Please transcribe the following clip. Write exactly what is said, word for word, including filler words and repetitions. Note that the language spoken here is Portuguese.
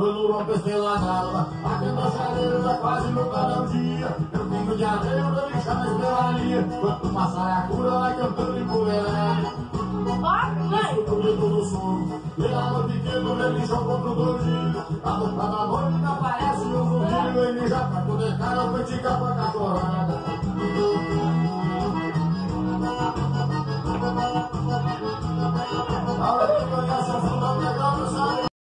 quando rompe pela sala, aqui na chareira quase nunca dá um dia. Eu tenho de areia pra deixar na esperaria, quanto passar a cura vai cantando e poeira. Isso pro grito do sono, virava pequeno, ele jogou pro gordinho. A boca da noite não aparece o zumbilho, ele já tá com de cara, foi de capa cachorrada.